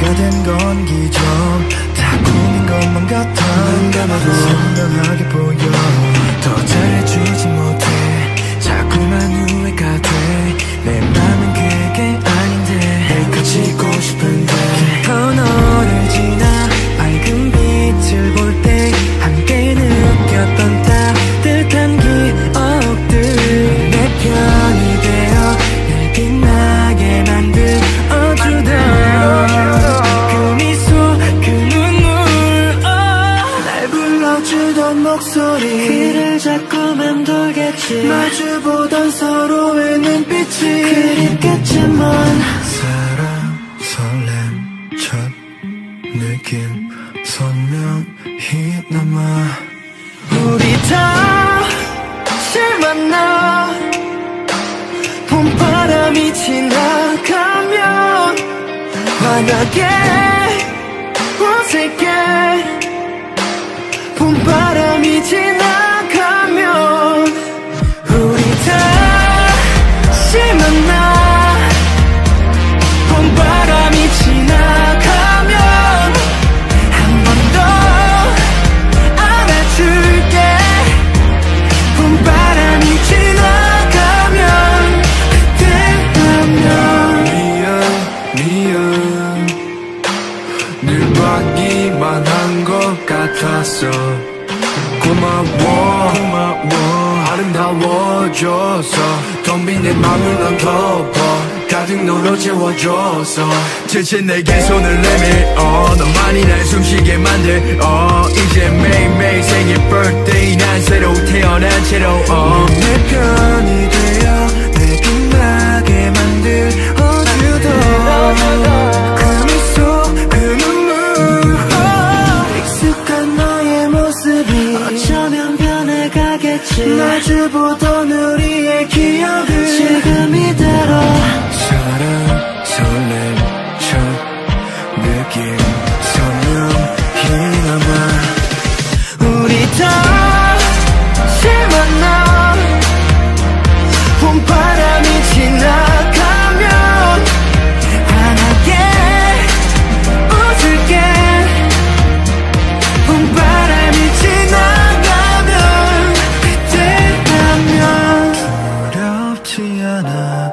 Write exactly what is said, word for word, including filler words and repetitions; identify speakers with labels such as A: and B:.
A: 된 건 기적 다 꿈인 것만 같아. 눈 감아도 선명하게 보여. 더 잘해주지 못해 자꾸만 후회가 돼. 내 맘은 그게 아닌데 내 가지고 싶은데. 깊은 너를 지나 밝은 빛을 볼 때 함께 느꼈던 따뜻한 기억들 내 편이 되어 날 빛나게 만들어주던 그 미소 그 눈물 날 불러주던 목소리 귀를 자꾸만 돌겠지. 마주보던 서로의 눈빛이 그립겠지만 사랑 설렘 첫 느낌 선명히 남아. 우리 다시 만나 봄바람이 지나가면 환하게 어색해. 봄바람이 지나가면 우리 다시 만나 봄바람이 지나가면 한 번 더 안아줄게. 봄바람이 지나가면 그때라면 미안 미안 늘 받기만 한 것 같았어. 고마워 고마워 아름다워져서 텅빈 내 맘을 넌 덮어 가득 너로 채워줘서 지친 내게 손을 내밀어 너만이 날 숨쉬게 만들어 이제 매일매일 생일 birthday 난 새로 태어난 채로 어. 내 편이 되어 내 빛나게 만들어주던 그 미소 그 눈물 어. 익숙한 너의 모습이 어쩌면 변해가겠지. 마주보던 우리의 기억을 지금 이대로 사랑 설렘 첫 느낌 선명히 남아. 우리 다시 만나 봄바람이 지나가면 환하게 웃을게. 봄바람이 지나가면 그때라면 두렵지 않아.